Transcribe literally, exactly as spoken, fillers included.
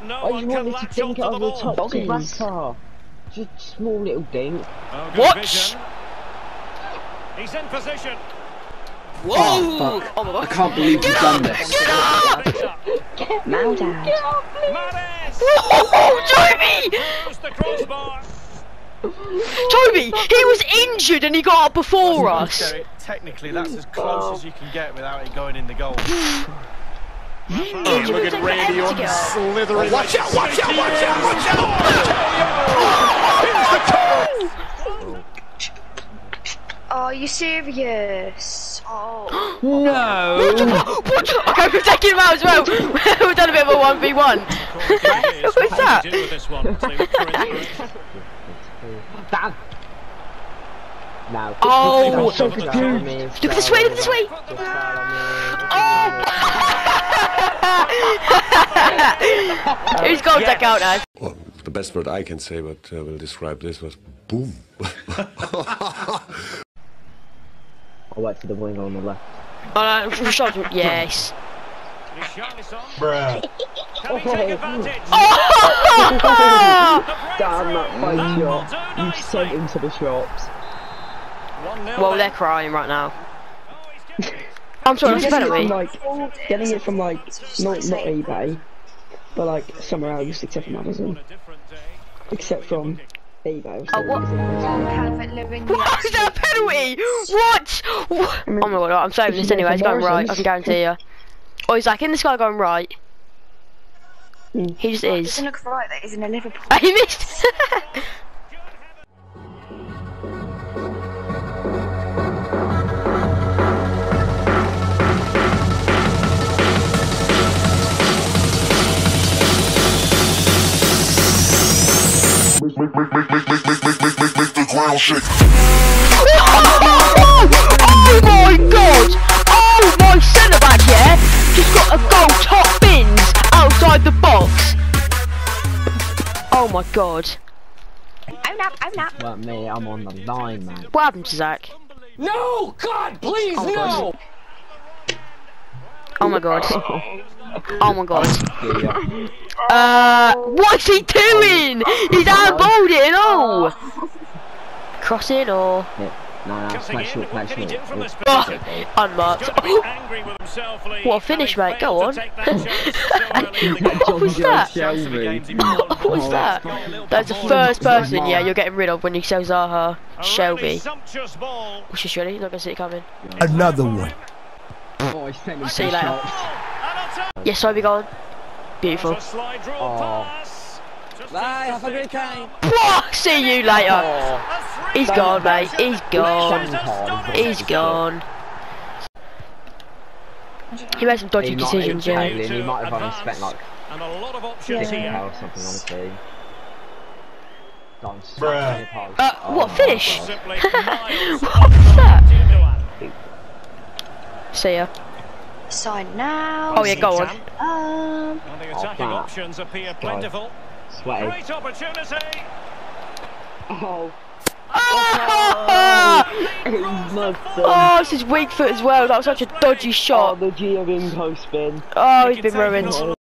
No I one just can wanted to latch dink it onto the over the ball. top, please. Just small little dink. Oh, good What? vision. He's in position. Whoa! Oh, fuck. Oh my god. I can't believe you've done this. Get up! Now, Dad. Mahrez. Oh, Toby! Throws the crossbar. Toby, he was injured and he got up before us. Technically, that's as close as you can get without it going in the goal. Oh, Look at Randy on slithering. Watch out, watch out, watch out, watch out! Oh, are you serious? Oh. No. Okay, we're taking him out as well. We've done a bit of a one v one. What's that? Dad. Now. Oh, so confused. Look at this way, look at this way. Oh. Who's got that count as? Well, the best word I can say, but uh, will describe this was boom. I'll wait for the winger on the left. Oh no, shot. Yes. Bruh. Oh, damn that fight shot. You sent him to the shops. Well, they're crying right now. I'm sorry, that's better me. Like, getting it from like, not, not eBay, but like somewhere else except from Amazon. Except from eBay. Oh, what? What What is that penalty? What? What? Oh my god, I'm saving this anyway, it's going right, I can guarantee you. Oh, he's like in the sky going right. Mm. He just It is. doesn't look right that he's in a Liverpool. Oh, he missed! Make, make, make, make, make, make, make, make, make, make the ground shake. Oh my god! Oh my centre back, yeah, just got a goal top bins outside the box. Oh my god! Own up, own up. Well, me, I'm on the line, man. What happened to Zach? No! God, please, Oh, no! Oh my god! Oh my god! Yeah. Uh, what's he doing? He's outballed it and all. Cross it or? Yeah. No, no, smash it, smash it. Oh, unmarked. What a finish, mate. Go on. What was that? What was that? That's the first person, yeah, you're getting rid of when you sell Zaha. Shelby. What's she ready? Not gonna see it coming. Another one. Oh, he's sent me See you two later. shots. Yes, so we gone. Beautiful. Oh. Bye, have a great time. See you later. He's gone, mate. He's gone. He's gone. He made some dodgy He might- decisions, yeah. He might have only spent like And a lot of options six here. or something on the team. Gone Bruh. so Uh, oh, what, finish? God. Simply miles What was that? See ya. Sign now. Oh yeah, go on. Um. And the attacking Oh, options appear plentiful. Sweaty. Great opportunity. Oh. Oh, He's not oh, this is weak foot as well. That was such a dodgy Oh, shot. the Gio Inco spin. Oh, he's been ruined.